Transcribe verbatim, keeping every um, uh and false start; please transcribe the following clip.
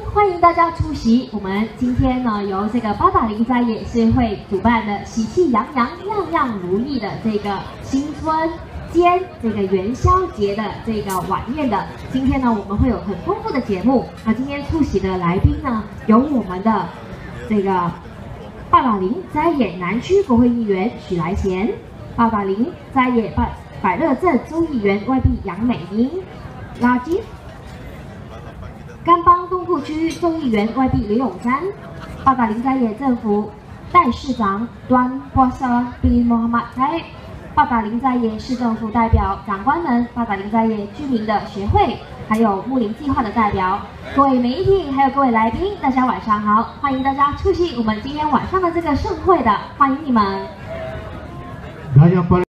欢迎大家出席我们今天呢由这个八达岭在野协会主办的喜气洋洋、样样如意的这个新春兼这个元宵节的这个晚宴的。今天呢我们会有很丰富的节目。那今天出席的来宾呢有我们的这个八达岭在野南区国会议员许来贤，八达岭在野百百乐镇州议员外币杨美英，垃圾。 甘邦东部区众议员外币刘永山，八达岭在野政府代市长端波沙比莫哈马泰，八达岭在野市政府代表长官们，八达岭在野居民的协会，还有睦邻计划的代表，各位媒体还有各位来宾，大家晚上好，欢迎大家出席我们今天晚上的这个盛会的，欢迎你们。